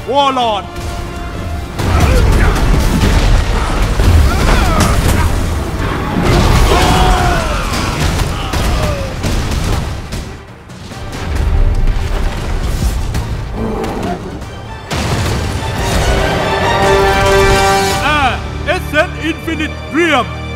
วอร์ลอร์ดเอสเซนต์อินฟินิตเรียม